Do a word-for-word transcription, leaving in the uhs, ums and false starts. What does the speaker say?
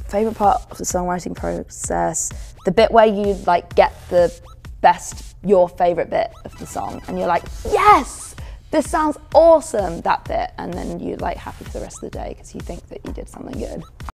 Favorite part of the songwriting process, the bit where you like get the best, your favorite bit of the song, and you're like, yes, this sounds awesome, that bit, and then you're like happy for the rest of the day because you think that you did something good.